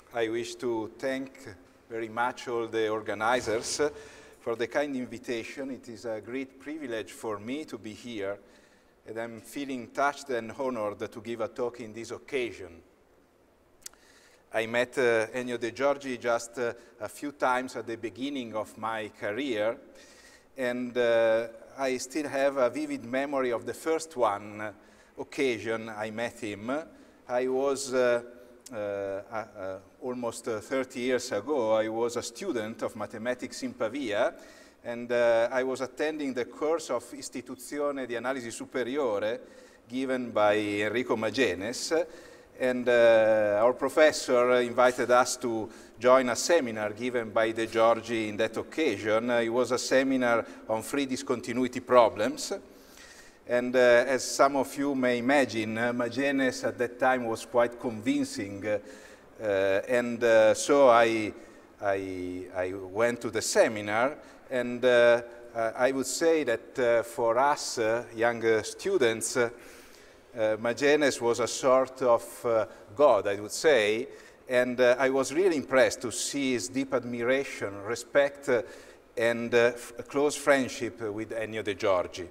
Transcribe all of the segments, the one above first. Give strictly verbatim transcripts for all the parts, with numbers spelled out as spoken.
I wish to thank very much all the organizers for the kind invitation. It is a great privilege for me to be here, and I'm feeling touched and honored to give a talk in this occasion. I met uh, Ennio De Giorgi just uh, a few times at the beginning of my career, and uh, I still have a vivid memory of the first one uh, occasion I met him. I was uh, uh, uh, almost uh, thirty years ago. I was a student of mathematics in Pavia, and uh, I was attending the course of Istituzione di Analisi Superiore given by Enrico Magenes, and uh, our professor invited us to join a seminar given by De Giorgi in that occasion. Uh, it was a seminar on free discontinuity problems. And uh, as some of you may imagine, uh, Magenes at that time was quite convincing. Uh, uh, and uh, so I, I, I went to the seminar, and uh, uh, I would say that uh, for us uh, young uh, students, uh, uh, Magenes was a sort of uh, God, I would say. And uh, I was really impressed to see his deep admiration, respect, uh, and uh, a close friendship with Ennio De Giorgi.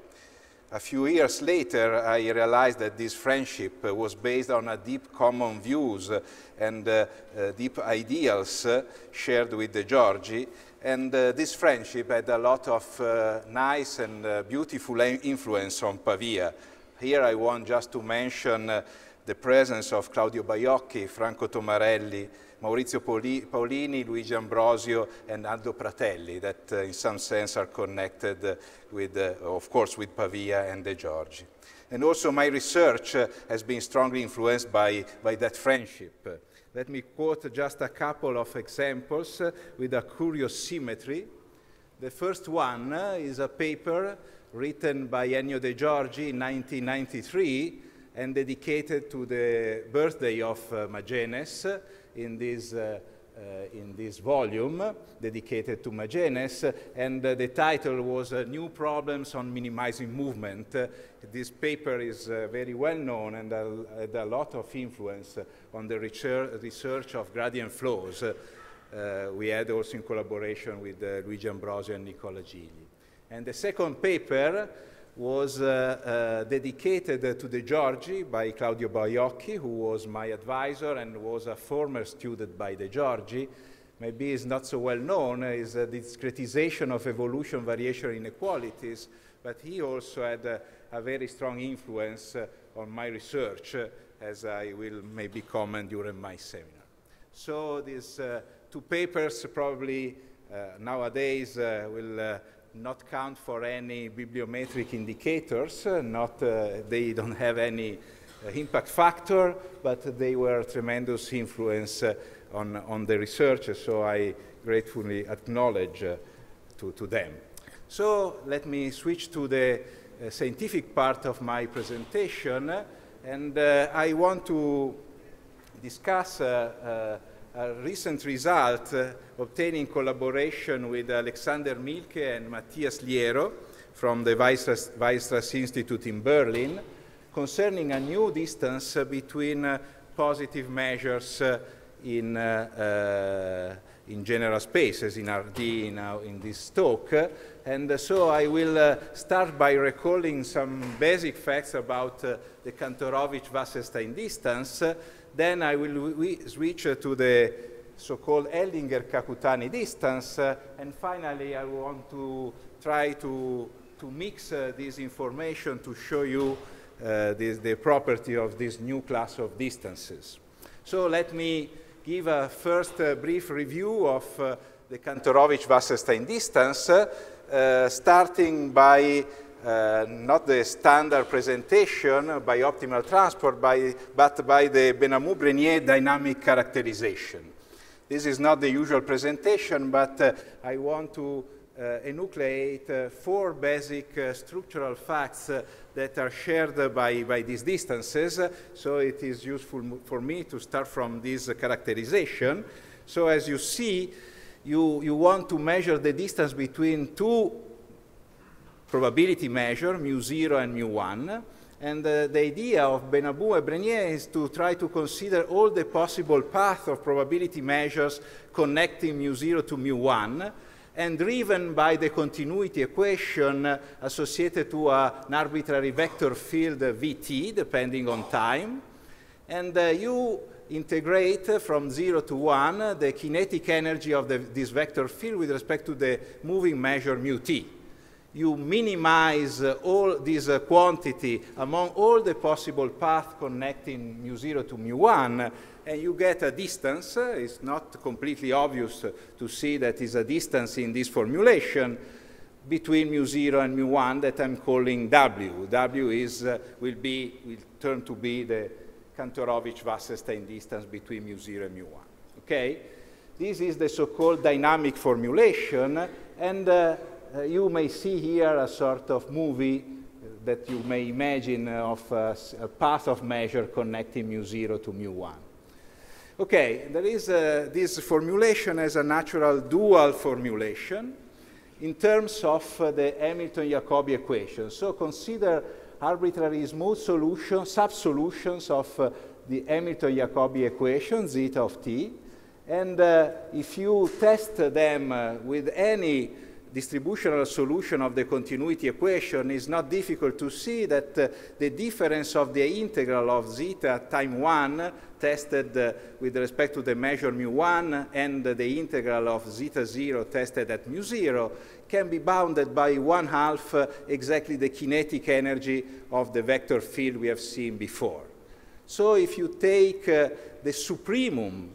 A few years later, I realized that this friendship uh, was based on a deep common views uh, and uh, uh, deep ideals uh, shared with De Giorgi. And uh, this friendship had a lot of uh, nice and uh, beautiful influence on Pavia. Here I want just to mention uh, the presence of Claudio Baiocchi, Franco Tomarelli, Maurizio Paolini, Luigi Ambrosio, and Aldo Pratelli, that uh, in some sense are connected uh, with, uh, of course, with Pavia and De Giorgi. And also my research uh, has been strongly influenced by, by that friendship. Uh, let me quote just a couple of examples uh, with a curious symmetry. The first one uh, is a paper written by Ennio De Giorgi in nineteen ninety-three and dedicated to the birthday of uh, Magenes in this, uh, uh, in this volume dedicated to Magenes, and uh, the title was uh, New Problems on Minimizing Movement. Uh, this paper is uh, very well known and uh, had a lot of influence on the research, research of gradient flows. Uh, uh, we had also in collaboration with uh, Luigi Ambrosio and Nicola Gigli. And the second paper was uh, uh, dedicated uh, to De Giorgi by Claudio Baiocchi, who was my advisor and was a former student by De Giorgi. Maybe is not so well known, uh, is a discretization of evolution variation inequalities, but he also had uh, a very strong influence uh, on my research, uh, as I will maybe comment during my seminar. So these uh, two papers probably uh, nowadays uh, will uh, not count for any bibliometric indicators, uh, not, uh, they don't have any uh, impact factor, but they were tremendous influence uh, on, on the research, so I gratefully acknowledge uh, to, to them. So let me switch to the uh, scientific part of my presentation, uh, and uh, I want to discuss uh, uh, a recent result uh, obtained in collaboration with Alexander Mielke and Matthias Liero from the Weierstrass, Weierstrass Institute in Berlin concerning a new distance uh, between uh, positive measures uh, in, uh, uh, in general spaces, in R D, in, uh, in this talk. Uh, and uh, so I will uh, start by recalling some basic facts about uh, the Kantorovich-Wasserstein distance. Uh, Then I will switch uh, to the so-called Hellinger-Kakutani distance, uh, and finally I want to try to, to mix uh, this information to show you uh, this, the property of this new class of distances. So let me give a first uh, brief review of uh, the Kantorovich-Wasserstein distance, uh, starting by Uh, not the standard presentation by optimal transport, by, but by the Benamou-Brenier dynamic characterization. This is not the usual presentation, but uh, I want to uh, enucleate uh, four basic uh, structural facts uh, that are shared uh, by, by these distances. So it is useful for me to start from this uh, characterization. So as you see, you, you want to measure the distance between two probability measure, mu zero and mu one, And uh, the idea of Benamou and Brenier is to try to consider all the possible paths of probability measures connecting mu zero to mu one, and driven by the continuity equation uh, associated to uh, an arbitrary vector field uh, V T, depending on time. And uh, you integrate uh, from zero to one uh, the kinetic energy of the, this vector field with respect to the moving measure mu t. You minimize uh, all this uh, quantity among all the possible paths connecting mu zero to mu one, and you get a distance. Uh, it's not completely obvious uh, to see that is a distance in this formulation between mu zero and mu one that I'm calling W. W is, uh, will, be, will turn to be the Kantorovich-Wasserstein distance between mu zero and mu one. Okay? This is the so-called dynamic formulation, and uh, Uh, you may see here a sort of movie that you may imagine uh, of uh, a path of measure connecting mu zero to mu one. Okay, there is uh, this formulation as a natural dual formulation in terms of uh, the Hamilton-Jacobi equation. So consider arbitrary smooth solutions, sub-solutions of uh, the Hamilton-Jacobi equation, zeta of t, and uh, if you test them uh, with any distributional solution of the continuity equation, it's not difficult to see that uh, the difference of the integral of zeta at time one tested uh, with respect to the measure mu one and uh, the integral of zeta zero tested at mu zero can be bounded by one half uh, exactly the kinetic energy of the vector field we have seen before. So if you take uh, the supremum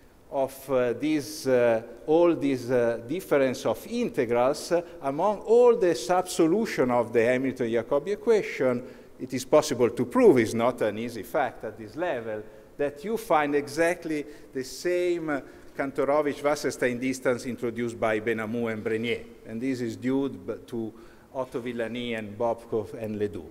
of uh, these, uh, all these uh, difference of integrals uh, among all the sub-solution of the Hamilton-Jacobi equation, it is possible to prove, it's not an easy fact at this level, that you find exactly the same uh, Kantorovich-Wasserstein distance introduced by Benamou and Brenier. And this is due to Otto Villani and Bobkov and Ledoux.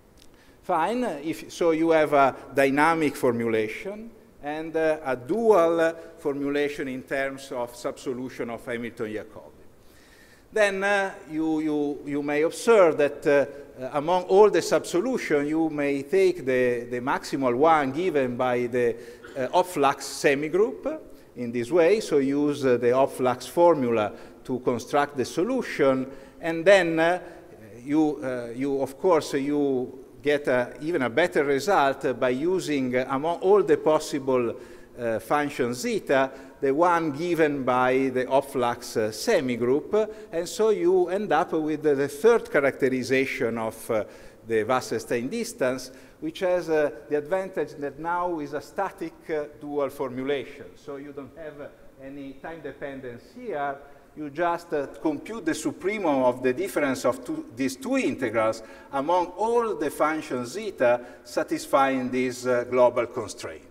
Fine, if, so you have a dynamic formulation and uh, a dual uh, formulation in terms of subsolution of Hamilton-Jacobi. Then uh, you, you, you may observe that uh, uh, among all the subsolution, you may take the, the maximal one given by the uh, Hopf-Lux semigroup in this way, so use uh, the Hopf-Lux formula to construct the solution, and then uh, you, uh, you, of course, you get a, even a better result uh, by using, uh, among all the possible uh, functions zeta, the one given by the Hopf-Lux uh, semigroup, uh, and so you end up with uh, the third characterization of uh, the Wasserstein distance, which has uh, the advantage that now is a static uh, dual formulation. So you don't have uh, any time dependence here. You just uh, compute the supremum of the difference of two, these two integrals among all the functions zeta satisfying this uh, global constraint.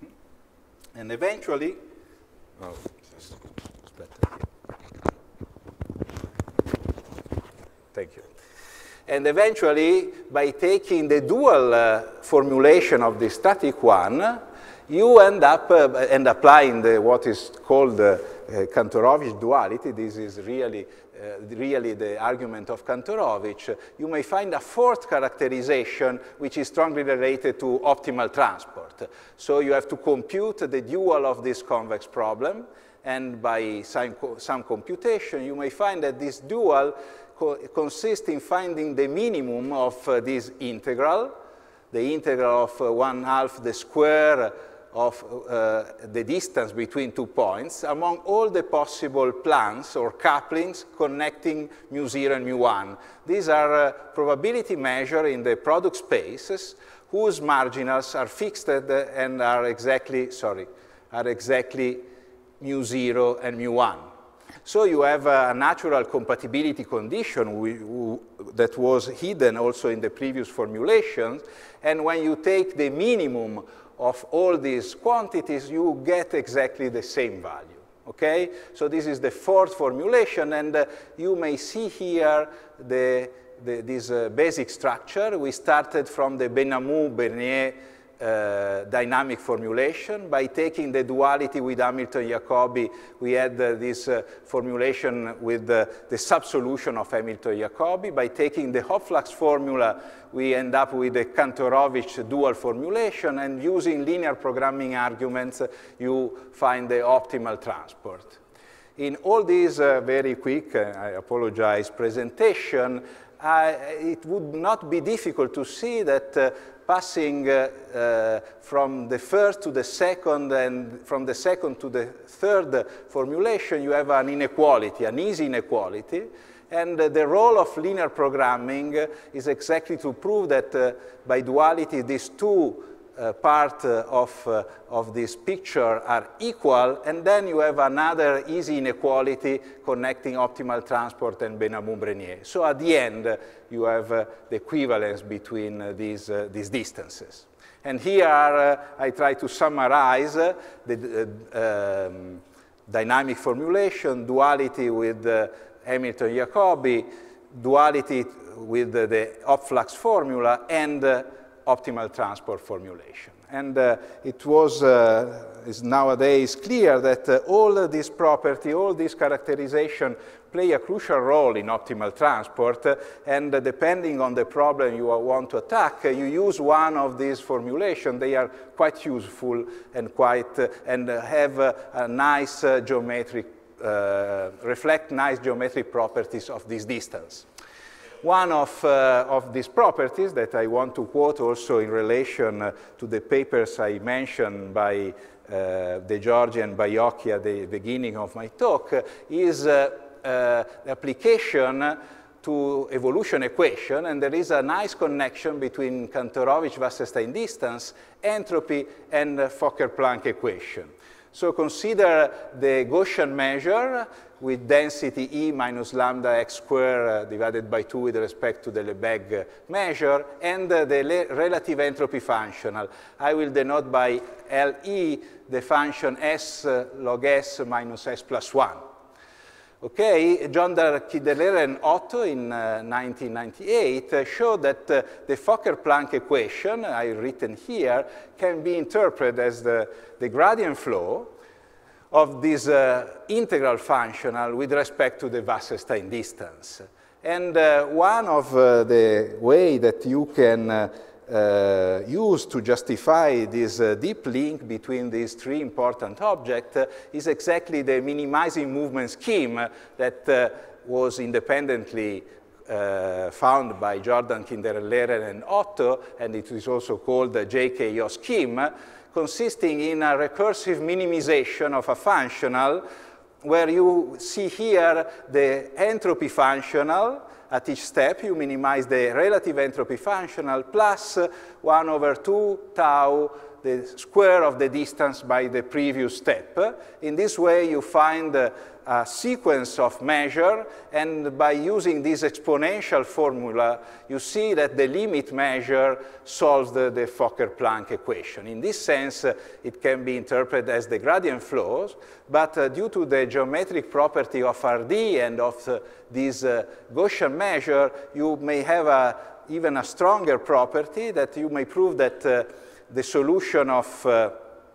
And eventually, oh, it's better here. Thank you. And eventually, by taking the dual uh, formulation of the static one, you end up uh, and applying the, what is called the uh, Kantorovich duality. This is really, uh, really the argument of Kantorovich. You may find a fourth characterization which is strongly related to optimal transport. So you have to compute the dual of this convex problem, and by some, some computation, you may find that this dual co consists in finding the minimum of uh, this integral, the integral of uh, one half the square of uh, the distance between two points among all the possible plans or couplings connecting mu zero and mu one. These are uh, probability measures in the product spaces whose marginals are fixed and are exactly, sorry, are exactly mu zero and mu one. So you have a natural compatibility condition we, we, that was hidden also in the previous formulations, and when you take the minimum of all these quantities, you get exactly the same value, okay? So this is the fourth formulation, and uh, you may see here the, the, this uh, basic structure. We started from the Benamou-Bernier uh, dynamic formulation. By taking the duality with Hamilton-Jacobi, we had uh, this uh, formulation with uh, the subsolution of Hamilton-Jacobi. By taking the hot flux formula, we end up with a Kantorovich dual formulation, and using linear programming arguments, uh, you find the optimal transport. In all these uh, very quick, uh, I apologize, presentation, uh, it would not be difficult to see that uh, passing uh, uh, from the first to the second and from the second to the third formulation, you have an inequality, an easy inequality. And uh, the role of linear programming uh, is exactly to prove that uh, by duality, these two uh, parts uh, of, uh, of this picture are equal, and then you have another easy inequality connecting optimal transport and Benhamou-Brenier. So at the end, uh, you have uh, the equivalence between uh, these, uh, these distances. And here uh, I try to summarize uh, the uh, um, dynamic formulation, duality with uh, Hamilton-Jacobi, duality with uh, the hot flux formula, and uh, optimal transport formulation. And uh, it was, uh, is nowadays clear that uh, all uh, these property, all these characterization play a crucial role in optimal transport, uh, and uh, depending on the problem you want to attack, uh, you use one of these formulations. They are quite useful and quite, uh, and uh, have uh, a nice uh, geometric, uh, reflect nice geometric properties of this distance. One of, uh, of these properties that I want to quote also in relation uh, to the papers I mentioned by uh, De Giorgi and Baiocchi at the beginning of my talk uh, is uh, uh, the application to evolution equation, and there is a nice connection between Kantorovich-Wasserstein distance, entropy, and uh, Fokker-Planck equation. So consider the Gaussian measure with density E minus lambda x squared uh, divided by two with respect to the Lebesgue uh, measure, and uh, the relative entropy functional. I will denote by L E the function S uh, log S minus S plus one. Okay, John Kidelerer and Otto in uh, nineteen ninety-eight uh, showed that uh, the Fokker-Planck equation, I've written here, can be interpreted as the, the gradient flow of this uh, integral functional with respect to the Wasserstein distance. And uh, one of uh, the way that you can uh, uh, use to justify this uh, deep link between these three important objects uh, is exactly the minimizing movement scheme that uh, was independently uh, found by Jordan Kidelerer and Otto, and it is also called the J K O scheme, consisting in a recursive minimization of a functional where you see here the entropy functional. At each step, you minimize the relative entropy functional plus one over two tau, the square of the distance by the previous step. In this way, you find a, a sequence of measure, and by using this exponential formula, you see that the limit measure solves the, the Fokker-Planck equation. In this sense, uh, it can be interpreted as the gradient flows, but uh, due to the geometric property of R D and of uh, this uh, Gaussian measure, you may have a, even a stronger property that you may prove that uh, the solution of uh, uh,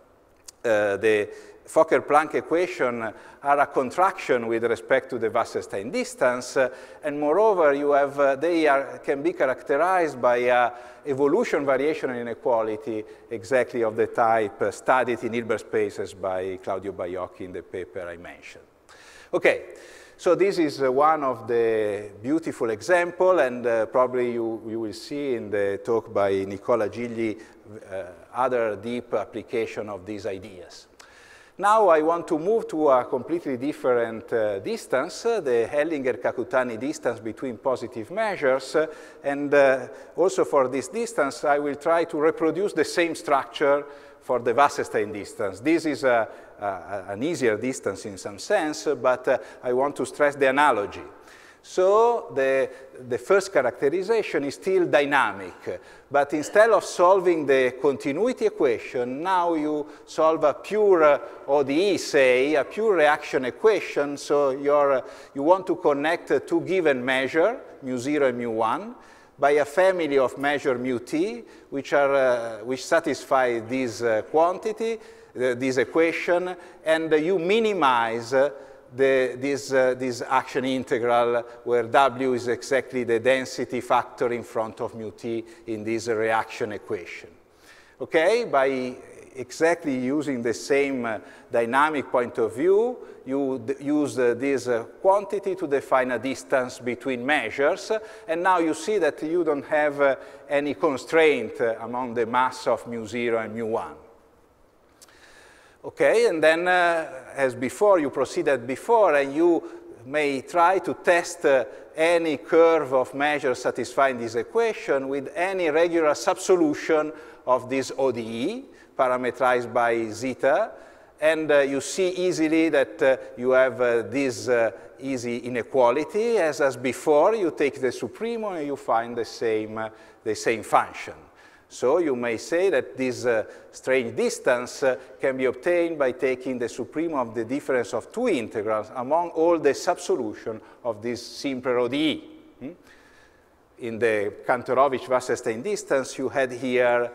the Fokker-Planck equation are a contraction with respect to the Wasserstein distance, uh, and moreover, you have, uh, they are, can be characterized by uh, evolution variation inequality exactly of the type uh, studied in Hilbert spaces by Claudio Baiocchi in the paper I mentioned. Okay. So this is uh, one of the beautiful examples, and uh, probably you, you will see in the talk by Nicola Gigli uh, other deep application of these ideas. Now I want to move to a completely different uh, distance, uh, the Hellinger-Kakutani distance between positive measures, uh, and uh, also for this distance I will try to reproduce the same structure for the Wasserstein distance. This is a, a, an easier distance in some sense, but uh, I want to stress the analogy. So the, the first characterization is still dynamic, but instead of solving the continuity equation, now you solve a pure uh, O D E, say, a pure reaction equation. So you're, uh, you want to connect uh, two given measures, mu zero and mu one. by a family of measure mu t, which, are, uh, which satisfy this uh, quantity, uh, this equation, and uh, you minimize uh, the, this, uh, this action integral, where W is exactly the density factor in front of mu t in this uh, reaction equation. Okay, by exactly using the same uh, dynamic point of view, you use uh, this uh, quantity to define a distance between measures, and now you see that you don't have uh, any constraint uh, among the mass of mu zero and mu one. Okay, and then uh, as before, you proceeded before, and you may try to test uh, any curve of measures satisfying this equation with any regular subsolution of this O D E, parameterized by zeta, and uh, you see easily that uh, you have uh, this uh, easy inequality. As, as before, you take the supremum and you find the same, uh, the same function. So you may say that this uh, strange distance uh, can be obtained by taking the supremum of the difference of two integrals among all the subsolution of this simpler O D E. Hmm? In the Kantorovich-Wasserstein distance, you had here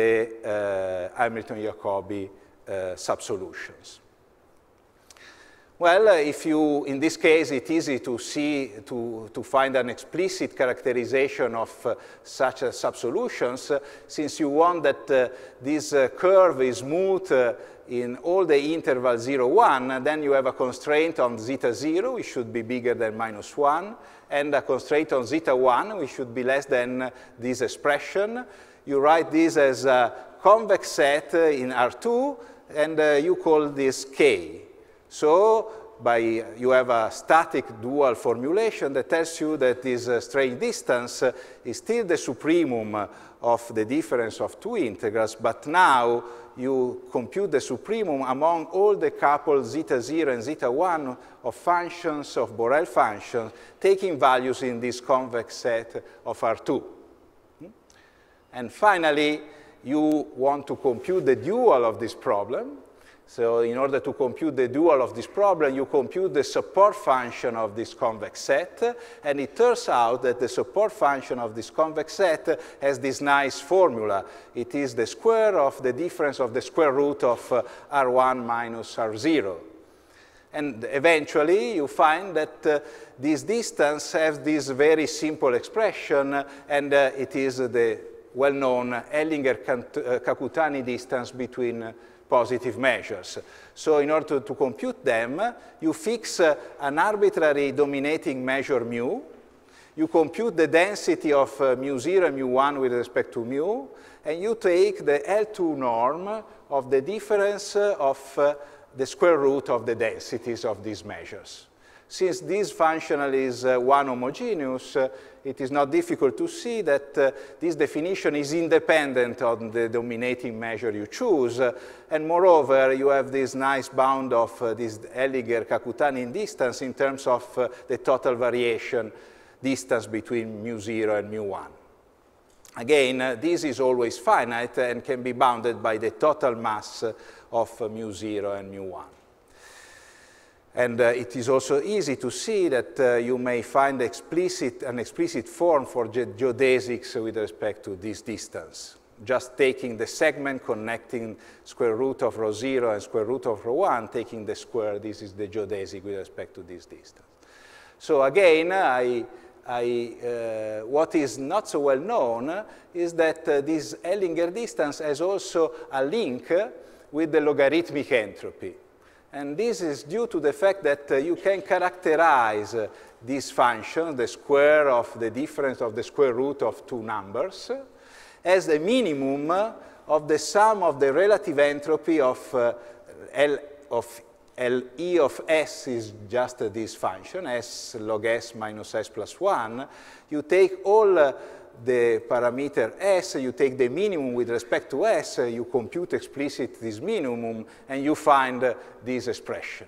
the uh, Hamilton-Jacobi uh, subsolutions. Well, uh, if you, in this case, it's easy to see, to, to find an explicit characterization of uh, such uh, subsolutions, uh, since you want that uh, this uh, curve is smooth uh, in all the intervals zero, one, and then you have a constraint on zeta zero, which should be bigger than minus one, and a constraint on zeta one, which should be less than uh, this expression. You write this as a convex set uh, in R two, and uh, you call this K. So by, you have a static dual formulation that tells you that this uh, strange distance uh, is still the supremum of the difference of two integrals, but now you compute the supremum among all the coupled zeta zero and zeta one of functions, of Borel functions, taking values in this convex set of R two. And finally, you want to compute the dual of this problem. So in order to compute the dual of this problem, you compute the support function of this convex set, and it turns out that the support function of this convex set has this nice formula. It is the square of the difference of the square root of uh, R one minus R zero. And eventually, you find that uh, this distance has this very simple expression, and uh, it is the well-known Hellinger-Kakutani distance between uh, positive measures. So in order to, to compute them, you fix uh, an arbitrary dominating measure mu, you compute the density of uh, mu zero and mu one with respect to mu, and you take the L two norm of the difference uh, of uh, the square root of the densities of these measures. Since this functional is uh, one homogeneous, uh, it is not difficult to see that uh, this definition is independent of the dominating measure you choose. Uh, and moreover, you have this nice bound of uh, this Hellinger-Kakutani distance in terms of uh, the total variation distance between mu zero and mu one. Again, uh, this is always finite and can be bounded by the total mass uh, of uh, mu zero and mu one. And uh, it is also easy to see that uh, you may find explicit, an explicit form for ge geodesics with respect to this distance. Just taking the segment connecting square root of rho zero and square root of rho one, taking the square, this is the geodesic with respect to this distance. So again, I, I, uh, what is not so well known is that uh, this Hellinger distance has also a link with the logarithmic entropy. And this is due to the fact that uh, you can characterize uh, this function, the square of the difference of the square root of two numbers, as the minimum of the sum of the relative entropy of uh, L of L E of S is just uh, this function, S log S minus S plus one. You take all uh, the parameter S, you take the minimum with respect to S, you compute explicit this minimum, and you find uh, this expression.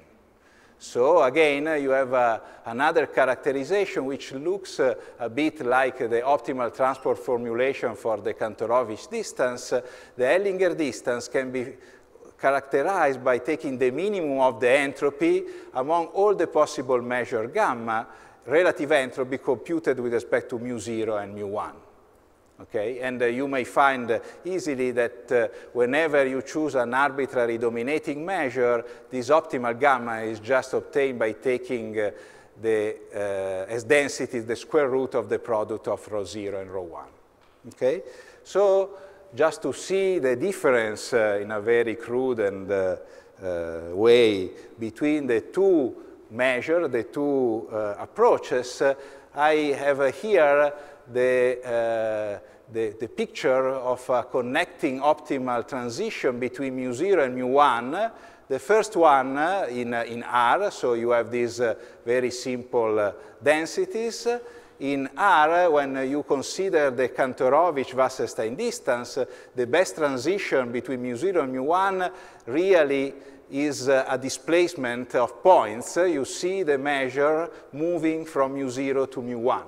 So again, uh, you have uh, another characterization which looks uh, a bit like uh, the optimal transport formulation for the Kantorovich distance. Uh, the Hellinger distance can be characterized by taking the minimum of the entropy among all the possible measure gamma, relative entropy computed with respect to mu zero and mu one. Okay? And uh, you may find uh, easily that uh, whenever you choose an arbitrary dominating measure, this optimal gamma is just obtained by taking uh, the, uh, as density the square root of the product of rho zero and rho one. Okay? So just to see the difference uh, in a very crude and uh, uh, way between the two measures, the two uh, approaches, uh, I have uh, here the, uh, the, the picture of a connecting optimal transition between mu zero and mu one. The first one uh, in, uh, in R, so you have these uh, very simple uh, densities. In R, when uh, you consider the Kantorovich-Wasserstein distance, uh, the best transition between mu zero and mu one really is uh, a displacement of points. Uh, you see the measure moving from mu zero to mu one.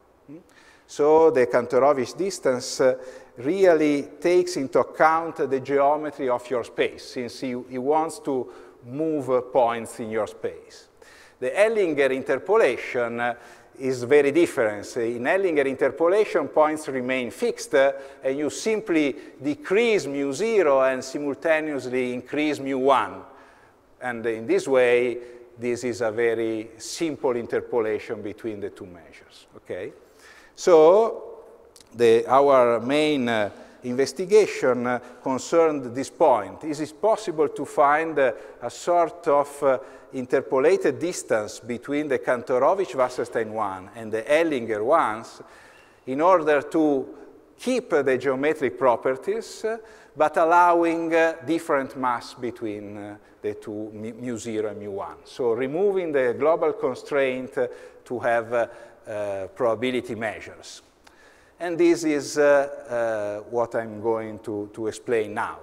So the Kantorovich distance uh, really takes into account the geometry of your space, since he, he wants to move uh, points in your space. The Hellinger interpolation uh, is very different. In Hellinger interpolation, points remain fixed, uh, and you simply decrease mu zero and simultaneously increase mu one. And in this way, this is a very simple interpolation between the two measures. Okay? So the, our main uh, investigation uh, concerned this point. Is it possible to find uh, a sort of uh, interpolated distance between the Kantorovich-Wasserstein one and the Hellinger ones in order to keep uh, the geometric properties, uh, but allowing uh, different mass between uh, the two mu zero and mu one. So removing the global constraint uh, to have uh, uh, probability measures. And this is uh, uh, what I'm going to, to explain now.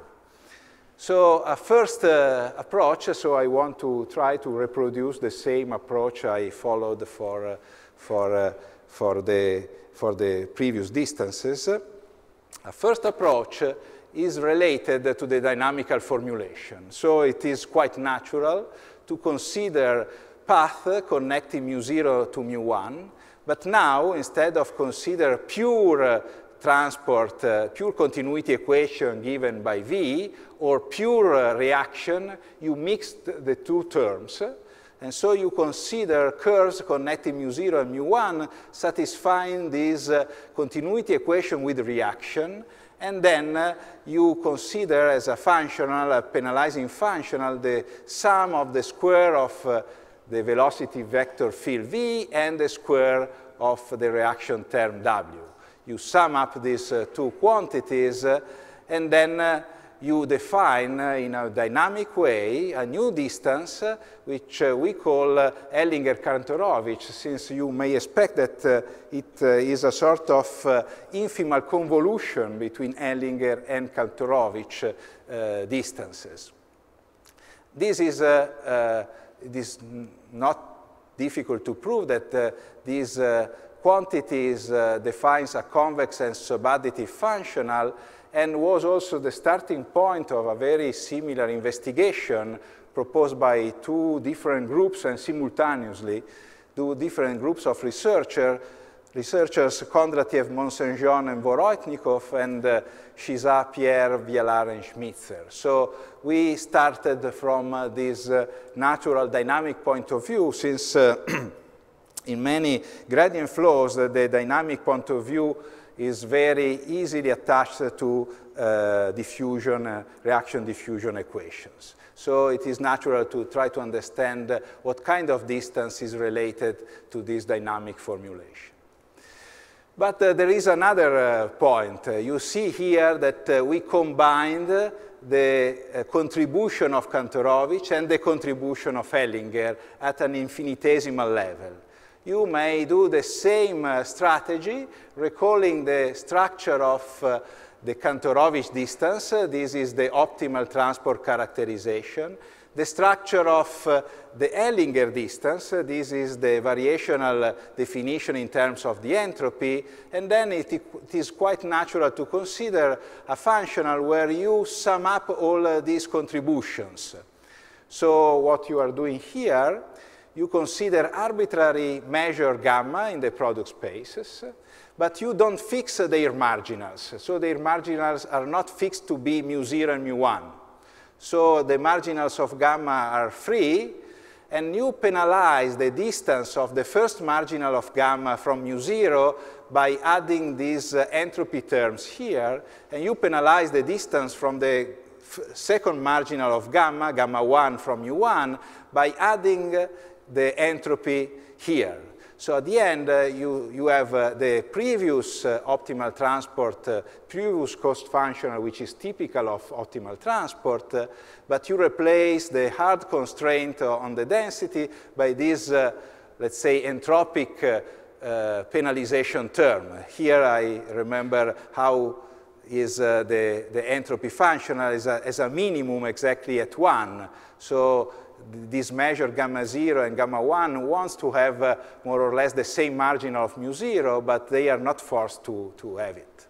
So a first uh, approach, so I want to try to reproduce the same approach I followed for, uh, for, uh, for, the, for the previous distances. A first approach is related to the dynamical formulation. So it is quite natural to consider path connecting mu zero to mu one, but now instead of consider pure uh, transport, uh, pure continuity equation given by V, or pure uh, reaction, you mixed the two terms. And so you consider curves connecting mu zero and mu one satisfying this uh, continuity equation with reaction. And then uh, you consider as a functional, a penalizing functional, the sum of the square of uh, the velocity vector field V and the square of the reaction term W. You sum up these uh, two quantities, uh, and then uh, you define uh, in a dynamic way a new distance, uh, which uh, we call uh, Hellinger-Kantorovich, since you may expect that uh, it uh, is a sort of uh, infimal convolution between Hellinger and Kantorovich uh, distances. This is, uh, uh, it is not difficult to prove that uh, these uh, quantities uh, defines a convex and subadditive functional, and was also the starting point of a very similar investigation proposed by two different groups and simultaneously two different groups of researcher, researchers Kondratiev, Mont-Saint-Jean, and Voroitnikov, and uh, Chizat, Pierre, Vialar, and Schmitzer. So we started from uh, this uh, natural dynamic point of view, since uh, in many gradient flows, uh, the dynamic point of view is very easily attached to uh, diffusion, uh, reaction diffusion equations. So it is natural to try to understand uh, what kind of distance is related to this dynamic formulation. But uh, there is another uh, point. Uh, you see here that uh, we combined the uh, contribution of Kantorovich and the contribution of Hellinger at an infinitesimal level. You may do the same uh, strategy, recalling the structure of uh, the Kantorovich distance. Uh, this is the optimal transport characterization. The structure of uh, the Hellinger distance. Uh, this is the variational uh, definition in terms of the entropy. And then it, it is quite natural to consider a functional where you sum up all uh, these contributions. So what you are doing here, you consider arbitrary measure gamma in the product spaces, but you don't fix their marginals. So their marginals are not fixed to be mu zero and mu one. So the marginals of gamma are free, and you penalize the distance of the first marginal of gamma from mu zero by adding these uh, entropy terms here, and you penalize the distance from the f second marginal of gamma, gamma one from mu one, by adding uh, the entropy here. So at the end, uh, you, you have uh, the previous uh, optimal transport, uh, previous cost function, which is typical of optimal transport, uh, but you replace the hard constraint uh, on the density by this, uh, let's say, entropic uh, uh, penalization term. Here I remember how is uh, the, the entropy function as a, as a minimum exactly at one. So this measure gamma zero and gamma one wants to have uh, more or less the same margin of mu zero, but they are not forced to, to have it.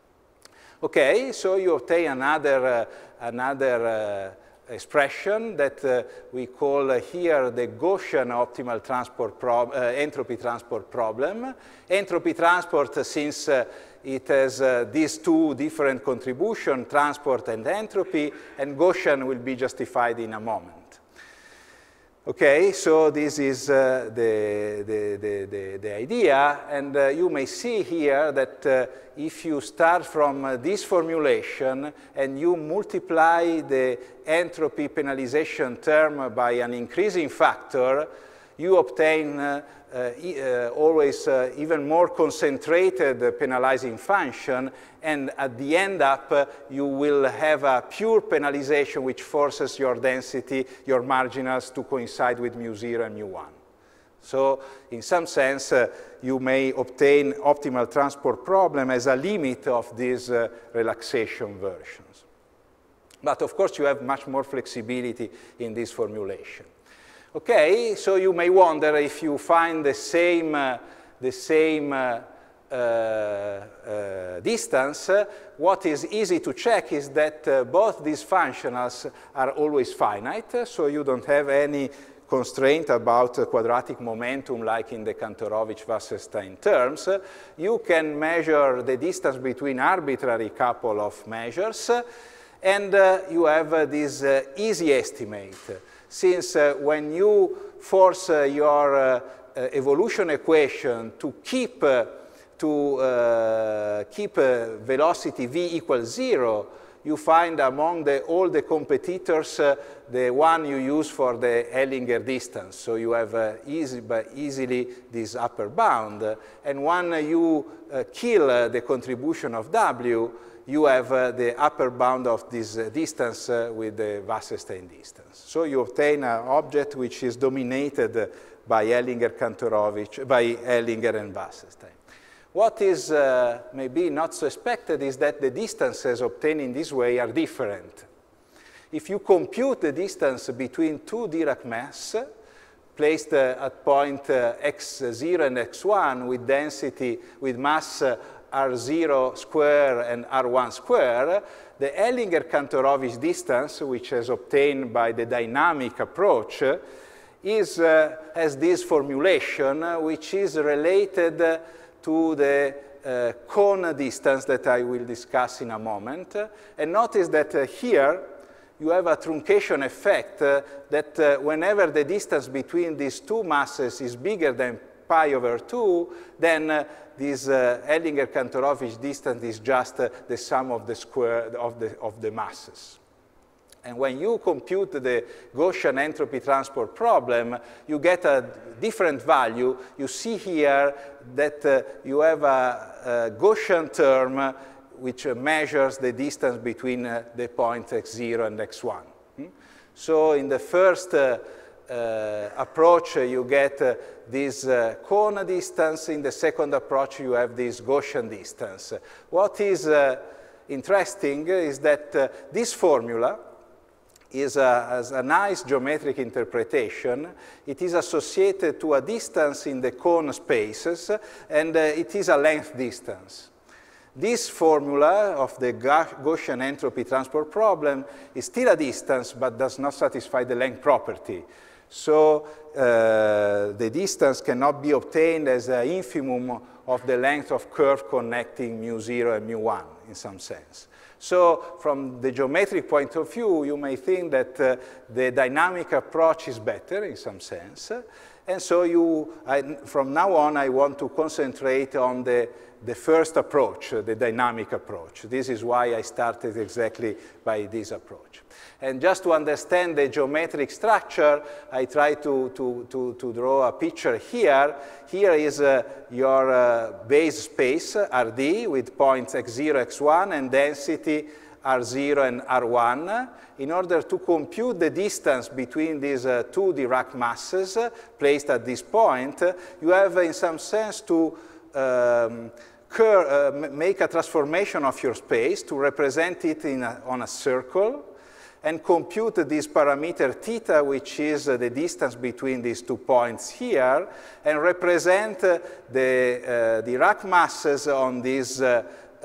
Okay, so you obtain another, uh, another uh, expression that uh, we call uh, here the Gaussian optimal transport prob uh, entropy transport problem. Entropy transport, uh, since uh, it has uh, these two different contributions, transport and entropy, and Gaussian will be justified in a moment. Okay, so this is uh, the, the, the, the, the idea, and uh, you may see here that uh, if you start from uh, this formulation and you multiply the entropy penalization term by an increasing factor, you obtain uh, uh, e uh, always uh, even more concentrated uh, penalizing function, and at the end up, uh, you will have a pure penalization which forces your density, your marginals, to coincide with mu zero and mu one. So in some sense, uh, you may obtain optimal transport problem as a limit of these uh, relaxation versions. But of course, you have much more flexibility in this formulation. Okay, so you may wonder if you find the same, uh, the same uh, uh, uh, distance, uh, what is easy to check is that uh, both these functionals are always finite, so you don't have any constraint about uh, quadratic momentum like in the Kantorovich-Wasserstein terms. Uh, you can measure the distance between arbitrary couple of measures, uh, and uh, you have uh, this uh, easy estimate. Since uh, when you force uh, your uh, uh, evolution equation to keep, uh, to, uh, keep uh, velocity v equals zero, you find among the, all the competitors uh, the one you use for the Hellinger distance. So you have uh, easy, but easily this upper bound. Uh, and when uh, you uh, kill uh, the contribution of W, you have uh, the upper bound of this uh, distance uh, with the Wasserstein distance. So you obtain an object which is dominated uh, by Hellinger-Kantorovich, by Hellinger and Wasserstein. What is uh, maybe not suspected is that the distances obtained in this way are different. If you compute the distance between two Dirac masks placed uh, at point uh, x zero and x one with density, with mass uh, R zero square and R one square, the Hellinger-Kantorovich distance, which is obtained by the dynamic approach, is, uh, has this formulation, uh, which is related uh, to the uh, cone distance that I will discuss in a moment. And notice that uh, here you have a truncation effect uh, that uh, whenever the distance between these two masses is bigger than pi over two, then uh, this uh, Hellinger-Kantorovich distance is just uh, the sum of the square of the, of the masses. And when you compute the Gaussian entropy transport problem, you get a different value. You see here that uh, you have a, a Gaussian term uh, which uh, measures the distance between uh, the point x zero and x one. Hmm? So in the first uh, uh, approach, uh, you get uh, this uh, cone distance. In the second approach, you have this Gaussian distance. What is uh, interesting is that uh, this formula is a, has a nice geometric interpretation. It is associated to a distance in the cone spaces, and uh, it is a length distance. This formula of the Gaussian entropy transport problem is still a distance, but does not satisfy the length property, So uh, the distance cannot be obtained as an infimum of the length of curve connecting mu zero and mu one in some sense. So from the geometric point of view, you may think that uh, the dynamic approach is better in some sense. And so you, I, from now on, I want to concentrate on the, the first approach, uh, the dynamic approach. This is why I started exactly by this approach. And just to understand the geometric structure, I try to, to, to, to draw a picture here. Here is uh, your uh, base space, R D, with points x zero, x one, and density R zero and R one. In order to compute the distance between these uh, two Dirac masses uh, placed at this point, uh, you have, uh, in some sense, to um, cur uh, make a transformation of your space to represent it in a, on a circle, and compute this parameter theta, which is uh, the distance between these two points here, and represent uh, the uh, Dirac masses on this, uh,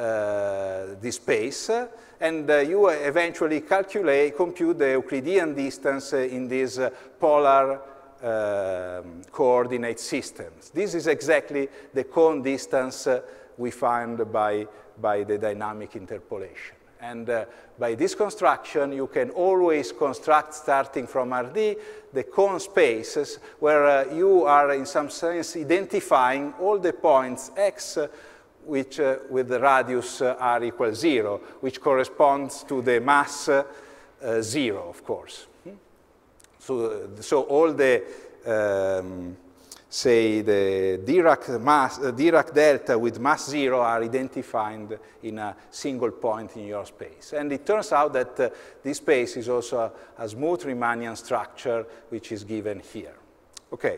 uh, this space. And uh, you eventually calculate, compute the Euclidean distance uh, in these uh, polar uh, coordinate systems. This is exactly the cone distance uh, we find by, by the dynamic interpolation. And uh, by this construction, you can always construct, starting from R D, the cone spaces where uh, you are, in some sense, identifying all the points x uh, which uh, with the radius uh, r equals zero, which corresponds to the mass uh, uh, zero, of course. Hmm? So, so all the, um, say, the Dirac, mass, uh, Dirac delta with mass zero are identified in a single point in your space. And it turns out that uh, this space is also a, a smooth Riemannian structure, which is given here. Okay,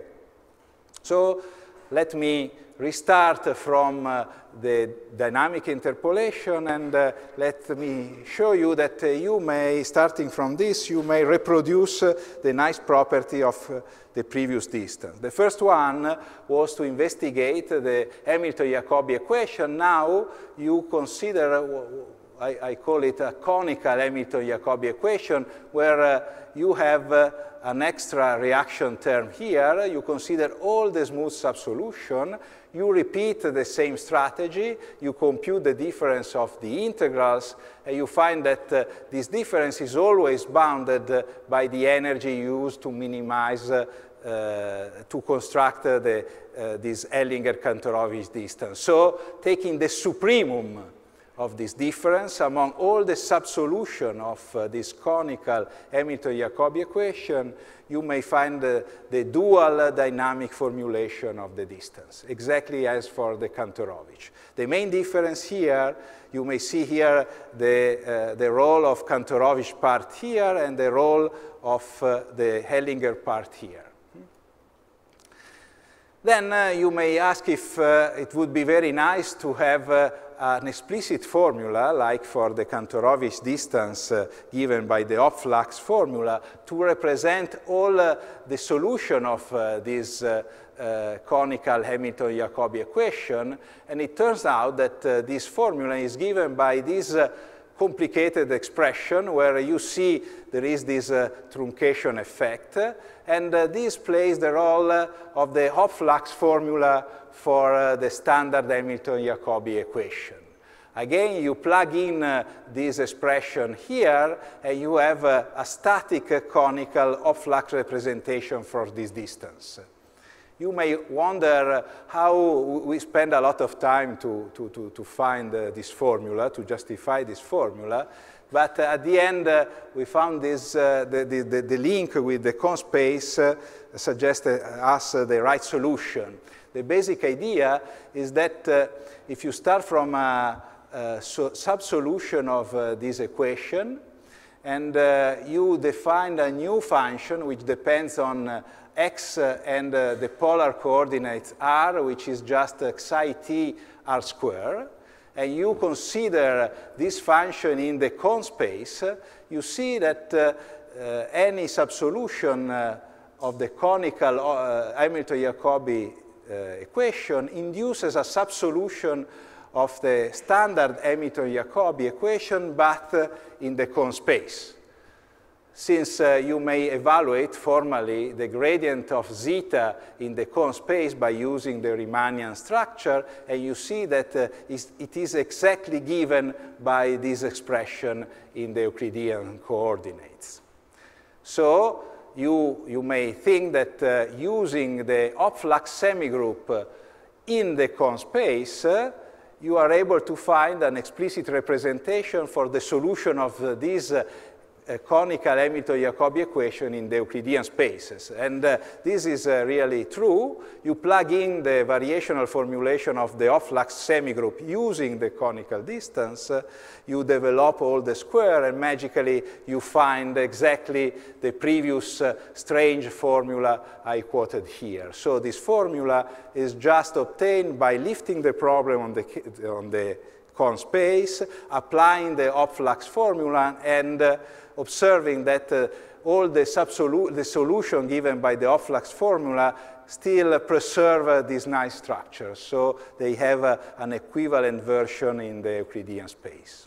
so let me restart from uh, the dynamic interpolation, and uh, let me show you that uh, you may, starting from this, you may reproduce uh, the nice property of uh, the previous distance. The first one was to investigate the Hamilton-Jacobi equation. Now you consider, uh, I, I call it a conical Hamilton-Jacobi equation, where uh, you have uh, an extra reaction term here. You consider all the smooth subsolution. You repeat the same strategy. You compute the difference of the integrals, and you find that uh, this difference is always bounded uh, by the energy used to minimize, uh, uh, to construct uh, the, uh, this Hellinger-Kantorovich distance. So taking the supremum of this difference among all the subsolution of uh, this conical Hamilton-Jacobi equation, you may find uh, the dual uh, dynamic formulation of the distance, exactly as for the Kantorovich. The main difference here, you may see here the, uh, the role of Kantorovich part here and the role of uh, the Hellinger part here. Then uh, you may ask if uh, it would be very nice to have uh, an explicit formula, like for the Kantorovich distance uh, given by the Hopflux formula, to represent all uh, the solution of uh, this uh, uh, conical Hamilton-Jacobi equation. And it turns out that uh, this formula is given by this uh, complicated expression where you see there is this uh, truncation effect, and uh, this plays the role uh, of the Hopflux formula for uh, the standard Hamilton-Jacobi equation. Again, you plug in uh, this expression here, and you have uh, a static uh, conical Hopflux representation for this distance. You may wonder how we spend a lot of time to, to, to, to find uh, this formula, to justify this formula, but uh, at the end uh, we found this, uh, the, the, the link with the cone space uh, suggested us uh, the right solution. The basic idea is that uh, if you start from a, a so sub-solution of uh, this equation, and uh, you define a new function which depends on uh, x uh, and uh, the polar coordinates r, which is just uh, psi t r squared, and you consider this function in the cone space, uh, you see that uh, uh, any subsolution uh, of the conical uh, Hamilton-Jacobi uh, equation induces a subsolution of the standard Hamilton-Jacobi equation, but uh, in the cone space. since uh, you may evaluate formally the gradient of zeta in the cone space by using the Riemannian structure, and you see that uh, it is exactly given by this expression in the Euclidean coordinates. So you, you may think that uh, using the Hopflux semigroup uh, in the cone space, uh, you are able to find an explicit representation for the solution of uh, these uh, a conical Hamilton-Jacobi equation in the Euclidean spaces. And uh, this is uh, really true. You plug in the variational formulation of the Hopflux semigroup using the conical distance, uh, you develop all the square, and magically you find exactly the previous uh, strange formula I quoted here. So this formula is just obtained by lifting the problem on the, on the cone space, applying the Hopflux formula, and uh, observing that uh, all the, the solution given by the Hopflux formula still preserve uh, these nice structures. So they have uh, an equivalent version in the Euclidean space.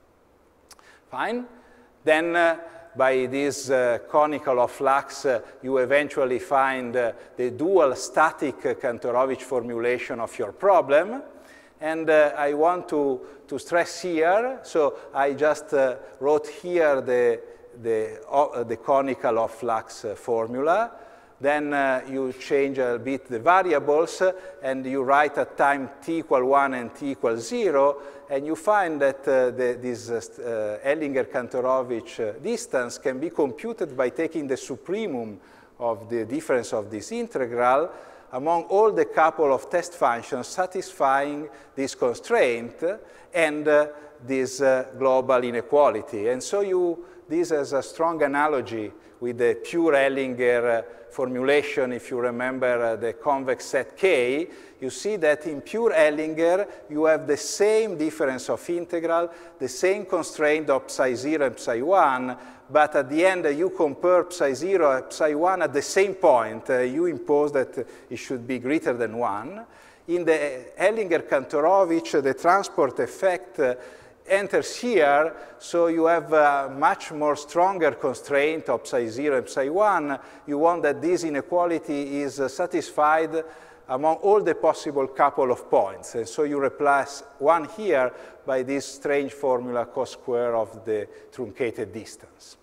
Fine. Then uh, by this uh, conical Hopflux, uh, you eventually find uh, the dual static uh, Kantorovich formulation of your problem. And uh, I want to, to stress here, so I just uh, wrote here the, the, uh, the conical Hopflux uh, formula. Then uh, you change a bit the variables, uh, and you write at time t equal one and t equal zero, and you find that uh, the, this uh, Hellinger-Kantorovich uh, distance can be computed by taking the supremum of the difference of this integral among all the couple of test functions satisfying this constraint and uh, this uh, global inequality. And so you, this has a strong analogy with the pure Hellinger uh, formulation. If you remember uh, the convex set K, you see that in pure Hellinger, you have the same difference of integral, the same constraint of psi zero and psi one, but at the end, uh, you compare psi zero and psi one at the same point. Uh, you impose that uh, it should be greater than one. In the Hellinger-Kantorovich, uh, the transport effect uh, enters here, so you have a much more stronger constraint of psi zero and psi one. You want that this inequality is uh, satisfied among all the possible couple of points. And so you replace one here by this strange formula cos square of the truncated distance.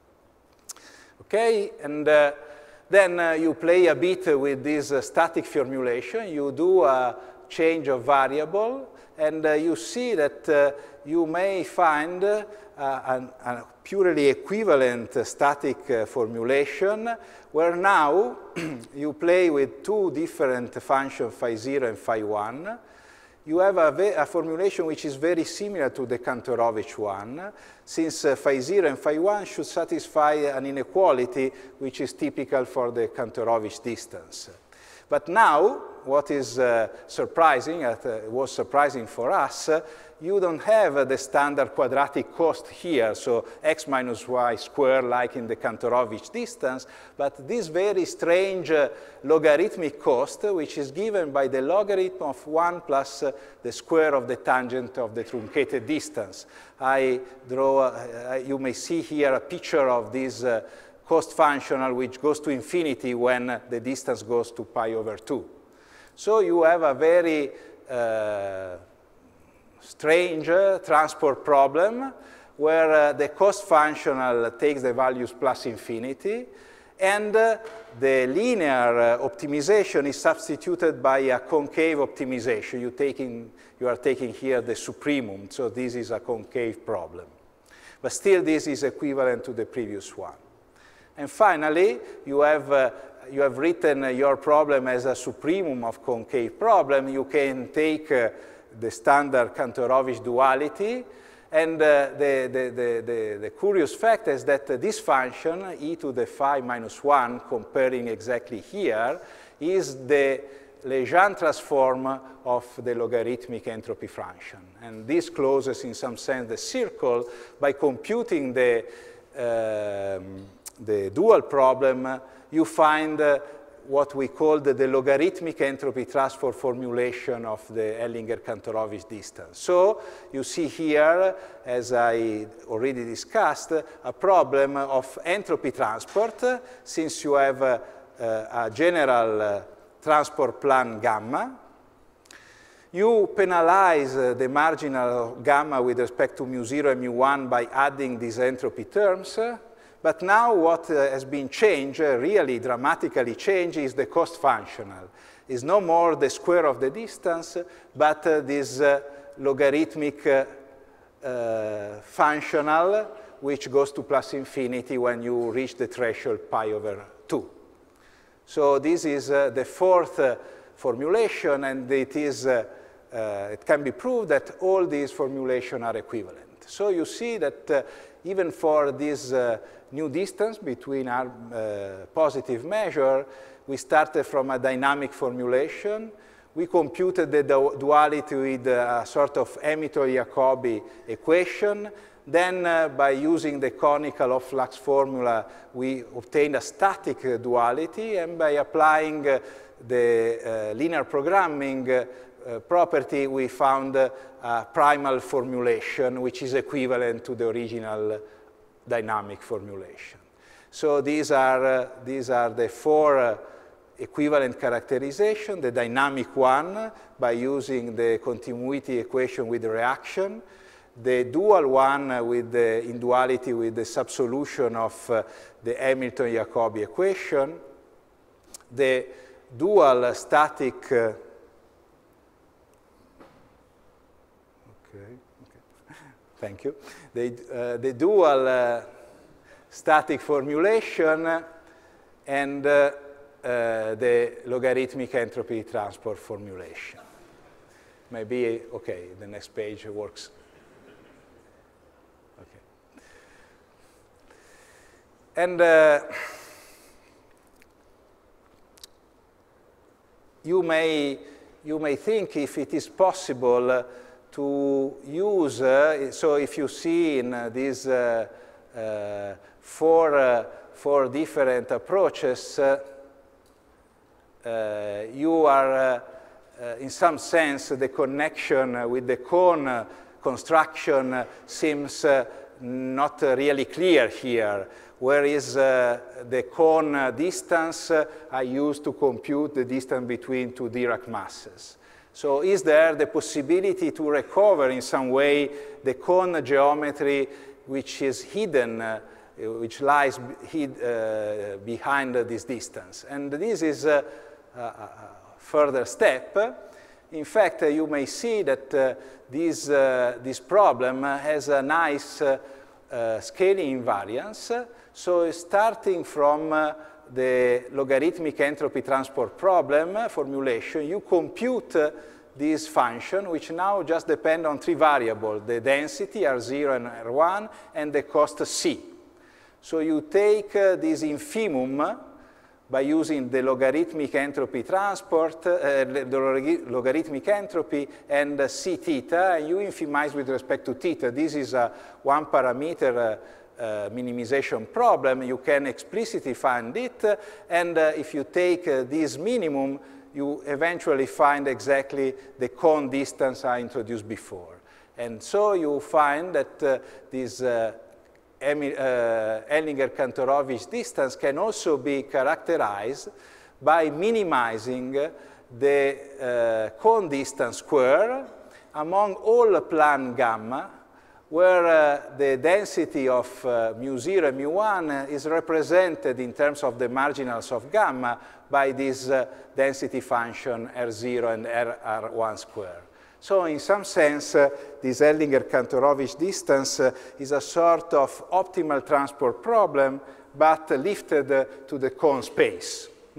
Okay, and uh, then uh, you play a bit with this uh, static formulation. You do a change of variable, and uh, you see that uh, you may find uh, an, a purely equivalent uh, static uh, formulation, where now you play with two different functions, phi zero and phi one. You have a, a formulation which is very similar to the Kantorovich one, since uh, phi zero and phi one should satisfy an inequality which is typical for the Kantorovich distance. But now, what is uh, surprising, uh, was surprising for us, uh, you don't have uh, the standard quadratic cost here, so x minus y squared like in the Kantorovich distance, but this very strange uh, logarithmic cost, uh, which is given by the logarithm of one plus uh, the square of the tangent of the truncated distance. I draw, uh, you may see here a picture of this uh, cost functional which goes to infinity when the distance goes to pi over two. So you have a very uh, strange uh, transport problem where uh, the cost functional takes the values plus infinity, and uh, the linear uh, optimization is substituted by a concave optimization. You, taking, you are taking here the supremum, so this is a concave problem. But still, this is equivalent to the previous one. And finally, you have, uh, you have written uh, your problem as a supremum of concave problem. You can take uh, the standard Kantorovich duality, and uh, the, the, the, the, the curious fact is that uh, this function, e to the phi minus one, comparing exactly here, is the Legendre transform of the logarithmic entropy function. And this closes, in some sense, the circle by computing the um, the dual problem. You find uh, what we call the, the logarithmic entropy transport formulation of the Hellinger-Kantorovich distance. So you see here, as I already discussed, a problem of entropy transport, since you have a, a general uh, transport plan gamma. You penalize uh, the marginal gamma with respect to mu zero and mu one by adding these entropy terms. But now what uh, has been changed, uh, really dramatically changed, is the cost functional. It's no more the square of the distance, but uh, this uh, logarithmic uh, uh, functional, which goes to plus infinity when you reach the threshold pi over two. So this is uh, the fourth uh, formulation, and it, is, uh, uh, it can be proved that all these formulations are equivalent. So you see that uh, even for this uh, new distance between our uh, positive measure, we started from a dynamic formulation. We computed the du duality with a sort of Hamilton-Jacobi equation. Then, uh, by using the conical off-flux formula, we obtained a static uh, duality, and by applying uh, the uh, linear programming uh, uh, property, we found uh, a primal formulation, which is equivalent to the original dynamic formulation. So these are, uh, these are the four uh, equivalent characterizations. The dynamic one, by using the continuity equation with the reaction. The dual one uh, with the, in duality with the subsolution of uh, the Hamilton-Jacobi equation. The dual uh, static, uh, okay, okay. Thank you. The, uh, the dual uh, static formulation and uh, uh, the logarithmic entropy transport formulation. Maybe, okay, the next page works. Okay. And uh, you may, you may think if it is possible uh, to use, uh, so if you see in uh, these uh, uh, four, uh, four different approaches, uh, uh, you are, uh, uh, in some sense, the connection uh, with the cone uh, construction uh, seems uh, not uh, really clear here. Where is uh, the cone uh, distance uh, I use to compute the distance between two Dirac masses? So is there the possibility to recover in some way the cone geometry which is hidden, uh, which lies hid, uh, behind uh, this distance? And this is uh, a, a further step. In fact, uh, you may see that uh, this, uh, this problem has a nice uh, uh, scaling invariance. So starting from uh, the logarithmic entropy transport problem uh, formulation, you compute uh, this function, which now just depend on three variables, the density, R zero and R one, and the cost C. So you take uh, this infimum by using the logarithmic entropy transport, uh, the logarithmic entropy, and uh, C theta, and you infimize with respect to theta. This is a one parameter uh, uh, minimization problem. You can explicitly find it, uh, and uh, if you take uh, this minimum, you eventually find exactly the cone distance I introduced before. And so you find that uh, this uh, Uh, Hellinger-Kantorovich distance can also be characterized by minimizing the uh, cone distance square among all plan gamma, where uh, the density of uh, mu zero and mu one is represented in terms of the marginals of gamma by this uh, density function R zero and R one square. So in some sense, uh, this Hellinger-Kantorovich distance uh, is a sort of optimal transport problem, but uh, lifted uh, to the cone space. Hmm?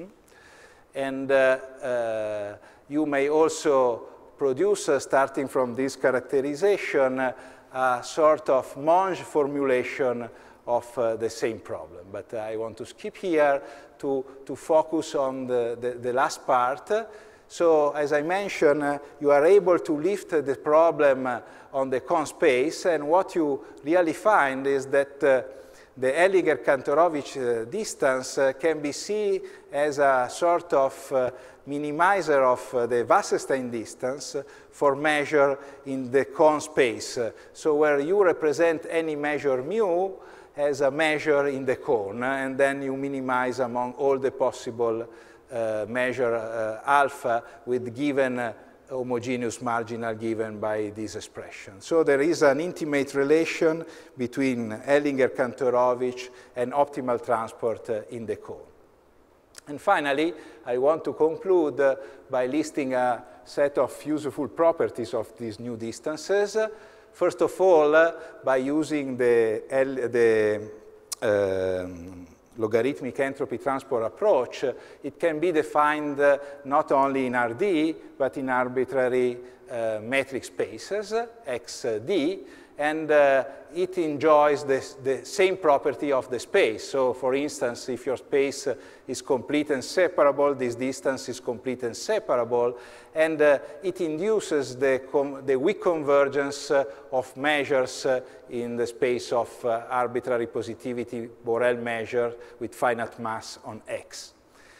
And uh, uh, you may also produce, uh, starting from this characterization, uh, a sort of Monge formulation of uh, the same problem. But uh, I want to skip here to, to focus on the, the, the last part. So, as I mentioned, uh, you are able to lift uh, the problem uh, on the cone space, and what you really find is that uh, the Hellinger-Kantorovich uh, distance uh, can be seen as a sort of uh, minimizer of uh, the Wasserstein distance for measure in the cone space. Uh, so where you represent any measure mu as a measure in the cone, uh, and then you minimize among all the possible uh, measure uh, alpha with given uh, homogeneous marginal given by this expression. So there is an intimate relation between Hellinger-Kantorovich and optimal transport uh, in the cone. And finally, I want to conclude uh, by listing a set of useful properties of these new distances. First of all, uh, by using the, L the um, logarithmic entropy transport approach, uh, it can be defined uh, not only in R D, but in arbitrary uh, metric spaces, X D, and uh, it enjoys this, the same property of the space. So for instance, if your space uh, is complete and separable, this distance is complete and separable, and uh, it induces the, the weak convergence uh, of measures uh, in the space of uh, arbitrary positivity Borel measure with finite mass on X.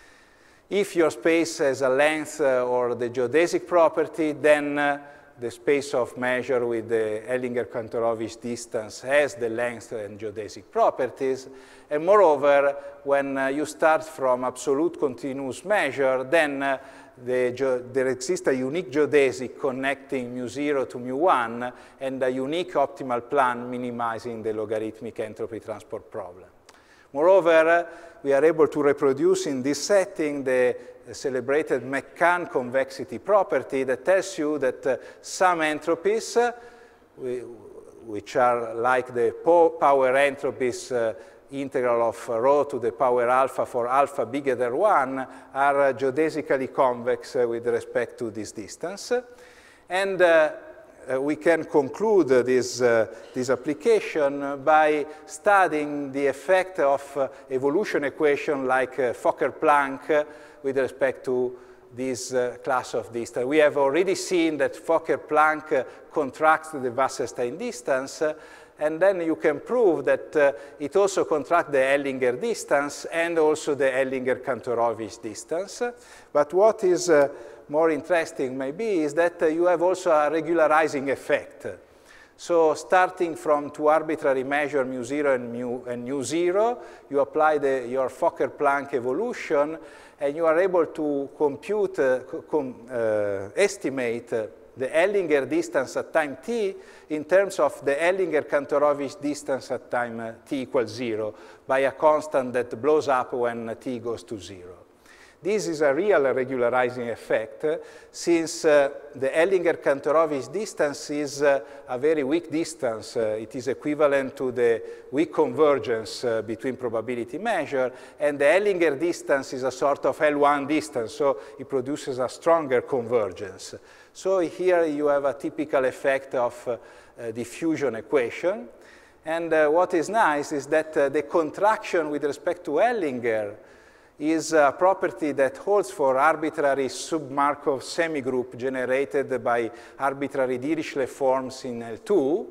If your space has a length uh, or the geodesic property, then uh, the space of measure with the Hellinger-Kantorovich distance has the length and geodesic properties. And moreover, when uh, you start from absolute continuous measure, then uh, the there exists a unique geodesic connecting mu zero to mu one and a unique optimal plan minimizing the logarithmic entropy transport problem. Moreover, uh, we are able to reproduce in this setting the the celebrated McCann convexity property that tells you that uh, some entropies, uh, we, which are like the power entropies uh, integral of uh, rho to the power alpha for alpha bigger than one, are uh, geodesically convex uh, with respect to this distance. And uh, uh, we can conclude uh, this, uh, this application by studying the effect of uh, evolution equation like uh, Fokker-Planck uh, with respect to this uh, class of distance. We have already seen that Fokker-Planck uh, contracts the Wasserstein distance, uh, and then you can prove that uh, it also contracts the Hellinger distance and also the Hellinger-Kantorovich distance. But what is uh, more interesting maybe is that uh, you have also a regularizing effect. So starting from two arbitrary measure mu zero and mu, and mu zero, you apply the, your Fokker-Planck evolution, and you are able to compute, uh, com, uh, estimate uh, the Hellinger distance at time t in terms of the Hellinger-Kantorovich distance at time uh, t equals zero by a constant that blows up when uh, t goes to zero. This is a real regularizing effect uh, since uh, the Hellinger-Kantorovich distance is uh, a very weak distance. Uh, it is equivalent to the weak convergence uh, between probability measure, and the Hellinger distance is a sort of L one distance, so it produces a stronger convergence. So here you have a typical effect of uh, uh, diffusion equation. And uh, what is nice is that uh, the contraction with respect to Hellinger is a property that holds for arbitrary sub-Markov semigroup generated by arbitrary Dirichlet forms in L two.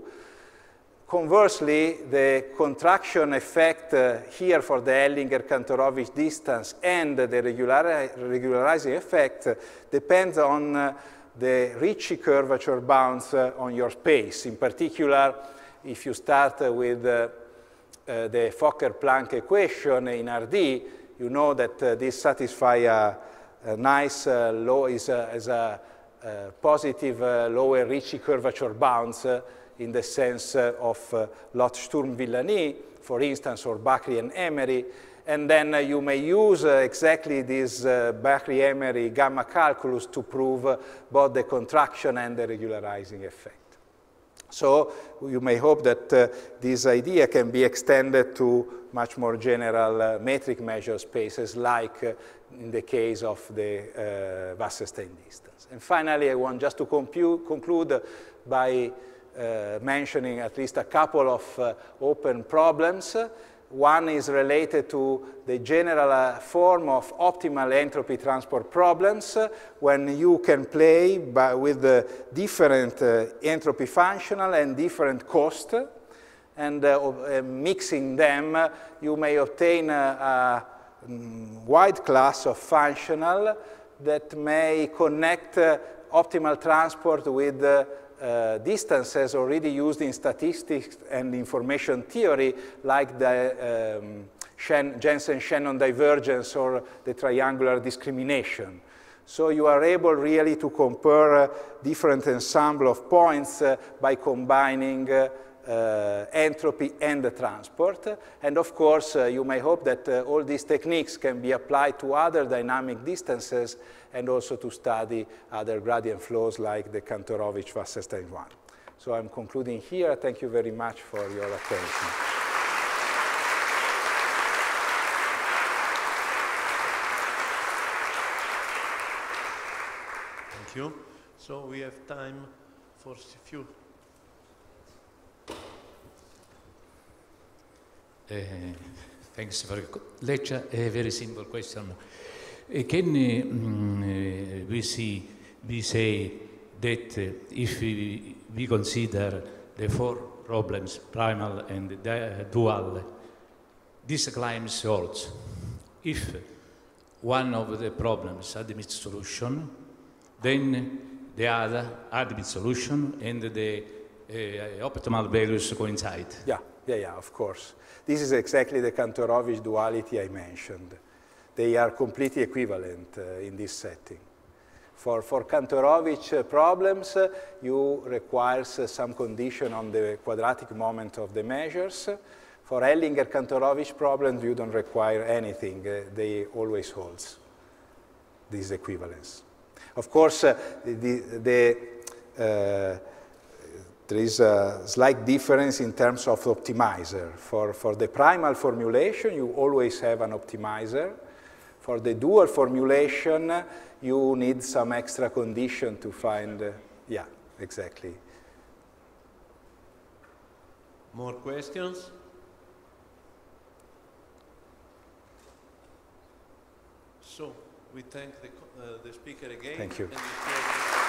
Conversely, the contraction effect uh, here for the Hellinger-Kantorovich distance and the regular regularizing effect uh, depends on uh, the Ricci curvature bounds uh, on your space. In particular, if you start uh, with uh, uh, the Fokker-Planck equation in R D, you know that uh, this satisfies a, a nice uh, low, is a, is a, a positive uh, lower Ricci curvature bounds uh, in the sense uh, of uh, Lott-Sturm-Villani, for instance, or Bakri and Emery. And then uh, you may use uh, exactly this uh, Bakri-Emery gamma calculus to prove uh, both the contraction and the regularizing effect. So you may hope that uh, this idea can be extended to much more general uh, metric measure spaces, like uh, in the case of the uh, Wasserstein distance. And finally, I want just to conclude by uh, mentioning at least a couple of uh, open problems. One is related to the general uh, form of optimal entropy transport problems uh, when you can play by, with uh, different uh, entropy functional and different cost. and uh, uh, mixing them, uh, you may obtain a, a wide class of functional that may connect uh, optimal transport with uh, uh, distances already used in statistics and information theory, like the um, Jensen-Shannon divergence or the triangular discrimination. So you are able really to compare uh, different ensemble of points uh, by combining uh, uh, entropy and the transport. And of course, uh, you may hope that uh, all these techniques can be applied to other dynamic distances and also to study other gradient flows like the Kantorovich-Wasserstein one. So I'm concluding here. Thank you very much for your attention. Thank you. So we have time for a few. Uh, thanks for the lecture. A very simple question. Uh, can uh, mm, we see, we say that uh, if we, we consider the four problems, primal and dual, this claims holds. If one of the problems admits solution, then the other admits solution, and the uh, optimal values coincide. Yeah, yeah, yeah, of course. This is exactly the Kantorovich duality I mentioned. They are completely equivalent uh, in this setting. For, for Kantorovich uh, problems, uh, you require uh, some condition on the quadratic moment of the measures. For Hellinger-Kantorovich problems, you don't require anything. Uh, they always hold this equivalence. Of course, uh, the, the, uh, there is a slight difference in terms of optimizer. For, for the primal formulation, you always have an optimizer. For the dual formulation, you need some extra condition to find, uh, yeah, exactly. More questions? So we thank the, uh, the speaker again. Thank you. And